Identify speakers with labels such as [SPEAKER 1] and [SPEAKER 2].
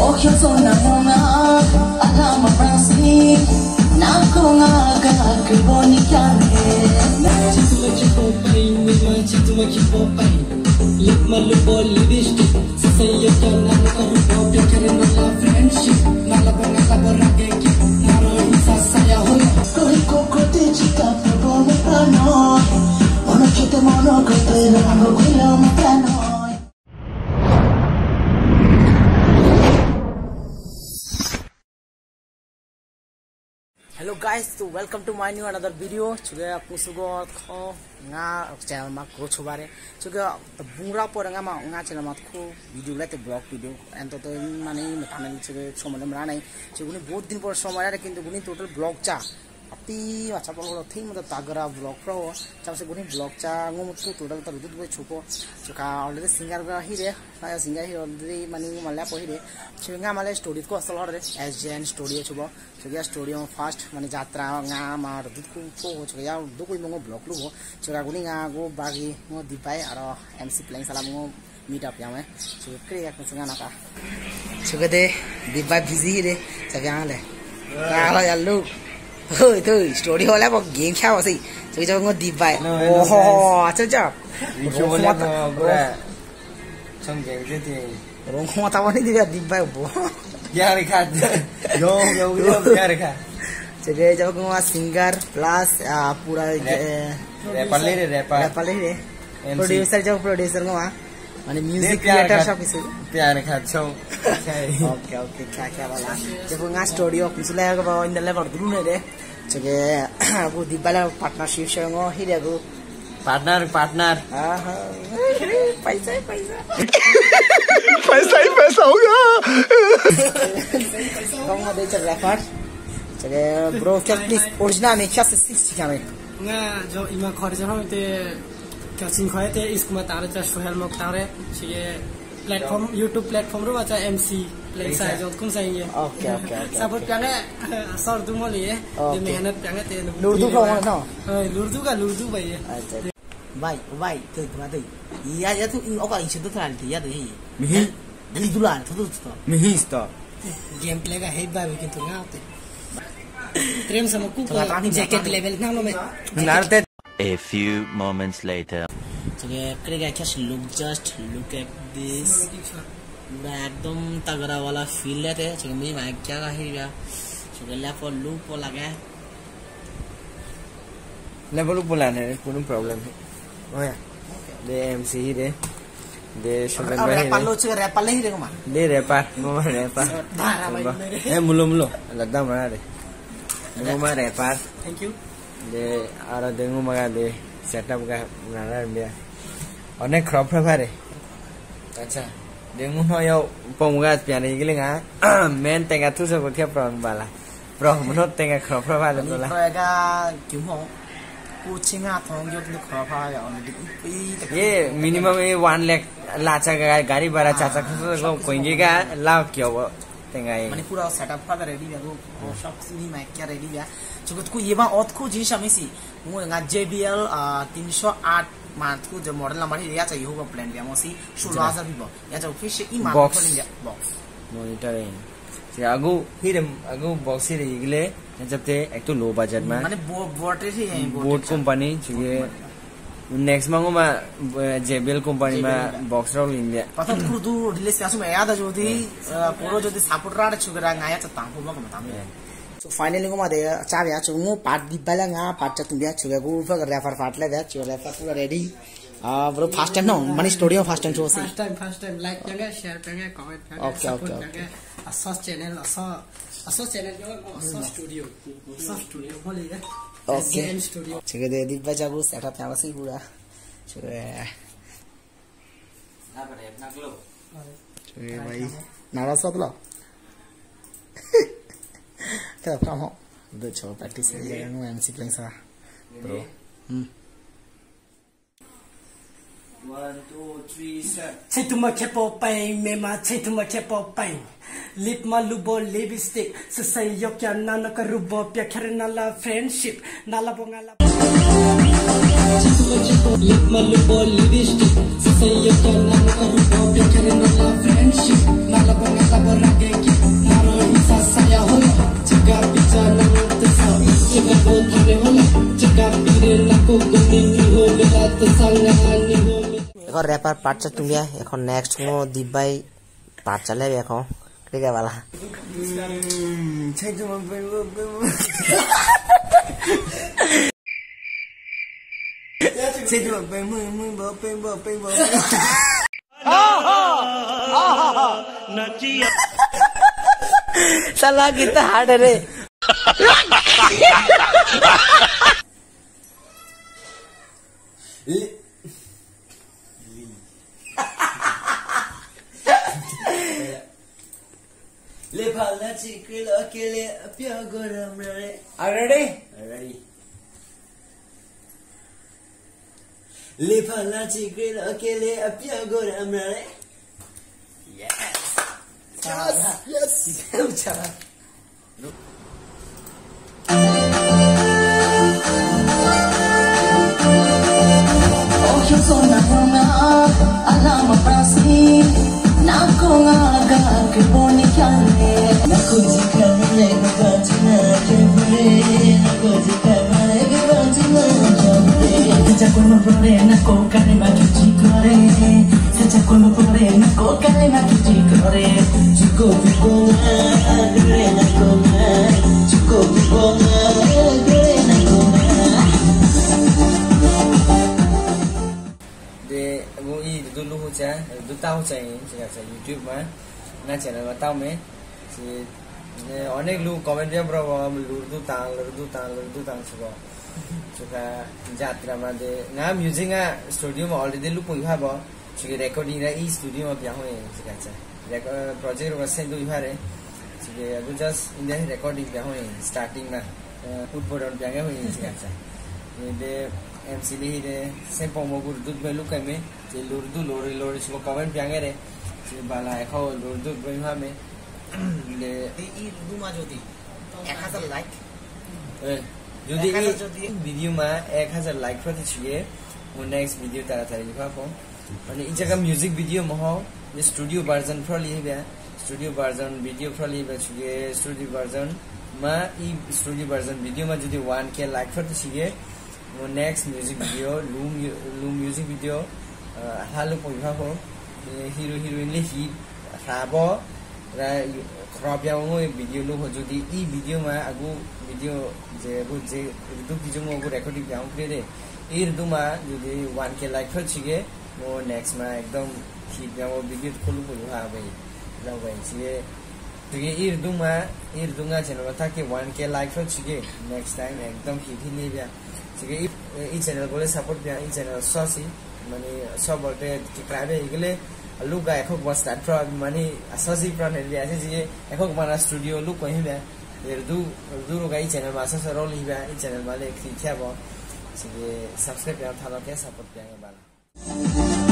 [SPEAKER 1] Occhio sono una agama brasi nakunga ke boni kyane chitu pai me ma chitu pai lip malu bol lipstick say you can not go to karena friendship nala borage ki naro isa saya ho koi kokote chika bono prano ono chete mono kote rango gulo matano. Hello guys, so welcome to my new another video. Today aku sugo ko nga channel ma ko chubare. Today bungra por nga channel ma ko video late blog video and to mane matane today somale mara nai. Chuguni बहुत दिन पर समय आरे किंतु गुनी total blog cha. Api acha polo thing ma tagara blog pro. Cham se गुनी blog cha ngom ko total ta rudut boy chuko. Chuka already singer ga hi re. Saya singer hi already mani mala po hi re. Chunga male story ko asal hore SJN studio chubo. Chugya studio first mane jatra nga mar rudut ko chugya du koi mongo blog lu ho. Chuka guni nga go bagi ngo dipai aro MC playing salam ngo meet up yame. Chuka kriya ko singa naka. Chuka de dipai busy re. Chagya le. Kala yallu. Thôi thôi, studio là một game khao gì, chơi cho ngon đi vậy. Oh, chơi chơi.
[SPEAKER 2] Video là cái trong game cái gì.
[SPEAKER 1] Rong hoa tao này đi vậy bố.
[SPEAKER 2] Ya đi khát. Yo ya đi khát.
[SPEAKER 1] Chơi cho ngon singer plus pura
[SPEAKER 2] rapper le.
[SPEAKER 1] Producer cho producer ngon माने music creator सब किसी
[SPEAKER 2] प्यार खा छौ
[SPEAKER 1] okay क्या वाला जब nga studio किसले को इंदले बर्दुरु ने रे चगे वो दिबाला पार्टनरशिप संगो हिरेगु
[SPEAKER 2] पार्टनर
[SPEAKER 1] हां पैसा
[SPEAKER 2] ही पैसा होगा
[SPEAKER 1] कम दे चल रैपर चगे ब्रो क्या प्लीज ओरिजिनल में क्या से 6 क्या में
[SPEAKER 3] nga जो इमा खर्च होते क्या सिंह खाते इसको मत आरे चाहे सोहेल मत आरे ये प्लेटफॉर्म YouTube प्लेटफॉर्म रो बचा MC प्ले साइज और कौन सा ये
[SPEAKER 1] ओके
[SPEAKER 3] सपोर्ट करने सर तुम बोलिए ये मेहनत करने ते
[SPEAKER 1] लुर्दू का ना
[SPEAKER 3] लुर्दू भाई
[SPEAKER 1] भाई तो तुम्हारे ये तो इन ओका इसे तो था या तो ये मिही दुलान तो
[SPEAKER 2] मिही तो
[SPEAKER 3] गेम प्ले का है बाबू किंतु ना आते train sama ku jacket level ना लो में
[SPEAKER 2] नारते.
[SPEAKER 4] A few moments later.
[SPEAKER 1] So look at this. एकदम तगड़ा वाला फील लेते हैं. चलो मुझे माइक क्या कही गया. चलो लेफ्ट और लूप और लगा है.
[SPEAKER 2] लेवल ऊपर लाने हैं कोई प्रॉब्लम है. ओह यार. दे MC ही दे. दे शुगर में ही.
[SPEAKER 1] रैपर लो चलो रैपर ले ही देखो मार.
[SPEAKER 2] दे रैपर. मुलो लगता मरा दे. मुलो रैपर.
[SPEAKER 3] Thank you.
[SPEAKER 2] दे आरा देंगु मगा दे सेटअप का नारा बिया अनेक क्रॉप फरे अच्छा देंगु हो यो पोंगा पियाने गिलिंगा मेन तेंगा तुसो को थे प्रॉन बाला प्रॉन मनो तेंगा क्रॉप फरे तोला
[SPEAKER 1] प्रगा क्यों हो कुचिंगा थोंग यो तो क्रॉप फरे ऑलरेडी
[SPEAKER 2] ये मिनिमम 1 लाख लाचा का गाड़ी भाड़ा चाचा को कोइंगे का लाभ क्यों तेंगा ये
[SPEAKER 1] माने पूरा सेटअप का रेडी है वो सब सीनी माइक क्या रेडी है चुकत को ये बा औत को जी शामिसी मु nga JBL 308 मान को जो मॉडल नंबर है या चाहिए होगा प्लान दिया मोसी 16000 भी या जो फिश ई मान को लिया बॉक्स
[SPEAKER 2] मॉनिटरिंग से आगु बॉक्स ही रहीगले जब ते एक तो लो बजट में
[SPEAKER 1] माने बोट ही है
[SPEAKER 2] बोट कंपनी चाहिए नेक्स्ट मंगो में JBL कंपनी में बॉक्स रोल इंडिया
[SPEAKER 1] पता तो दू रिलीज का सुमे याद जो दी पूरा जो दी सपोर्ट राड छुगरा ngaया चता को मग मता में so finally को मादे चाव या चुंगो पार्ट दिबाला nga पार्ट चतुं बिया छुगा को फक रेफर पार्ट ले दे छुगा रेफर पूरा ready bro first time no money studio first time से
[SPEAKER 3] फर्स्ट टाइम लाइक करेंगे शेयर करेंगे कमेंट करेंगे ओके असो चैनल जो असो स्टूडियो बोलिए
[SPEAKER 1] ओके स्टूडियो छुगा दे दिबा जागो सेटअप यहाँ से पूरा छुगा
[SPEAKER 2] ना बड़े अपना ग्लो
[SPEAKER 1] छुगा भाई नारा सब लो क्या काम हो दो छो प्रैक्टिस करेंगे MC प्लेइंग सा bro
[SPEAKER 2] 1 2 3 4
[SPEAKER 3] Say to my kepo pain, me ma say to my kepo pain. Lip malubo lipstick, so say yok ya nana karubo pya karena la friendship, nala bongala. Lip malubo lipstick, so say yok ya nana karubo pya karena la friendship, nala bongala borage.
[SPEAKER 1] এখন rapper part চা তুমি এখন next মো দিবাই part চালে এখন ঠিক আছে বালা salah kita ada re le phala chikil akele apya goram re ready le phala chikil akele apya goram re yes ucapkan oh yo sona hona alama prasi nako ngaga ke boni kale nako jikale ke batina ke bure nako jikale ke batina jore saja kono bore nako kane ma chuchi kore saja kono bore nako kane ma chuchi kore chiko pipona agre nako ma chiko pipona agre nako ma de वो ई दुलु हो चा दुता हो चाहिए सेगा चा YouTube में ना channel बताओ मैं से अनेक लोग कमेंट में ब्रो लुरदु तांग सुबह चुका जात्रा में दे ना म्यूजिक आ स्टूडियो में ऑलरेडी लुक कोई हा बो चुके रिकॉर्डिंग रा ई स्टूडियो में बिया होए सेगा चा प्रोजेक्ट वा सेंड दुई हारे चुके अगु जस्ट इंडिया रिकॉर्डिंग बिया होए स्टार्टिंग में उद्बोधन बिया होए सेगा चा दे MCD de sempre mo gur dud belu kame je lurdu lori so comment piange re je bala ekho lurdu belu ha me de e lurdu ma jodi 1000 like jodi e video ma 1000 like proti chhiye mo next video tara tari likha ko mane in jaga music video mo ho je studio version pro li ba studio version video pro li ba chhiye studio version ma e studio version video ma jodi 1k like proti chhiye वो next music video लू music video हालु पइहा हो hero heroine ले ही राबो रा क्रॉपिया वो video लू हो जदी ई वीडियो में आगु वीडियो जे रुदु वीडियो में वो रिकॉर्डिंग जाऊ करे ई रुदु में जदी 1k लाइक फर छिगे वो नेक्स्ट में एकदम हिट या वो वीडियो खोलु पइहा भाई ला भाई छिगे तो ये ई रुदु गा चैनल था के 1k लाइक फर छिगे नेक्स्ट टाइम एकदम हिट ही नहीं बया ई चैनल को सपोर्ट किया ई चैनल ससी माने सब बोलते क्राइबे इगले लुगा एखो बस स्टार्ट फ्रॉम माने ससी फ्रॉम है ऐसे जी एखो माना स्टूडियो लुक कहीं बे दू रोगा ई चैनल मासा सरोल ही बे ई चैनल वाले खिया बो सब्सक्राइब कर थाला के सपोर्ट किया बाला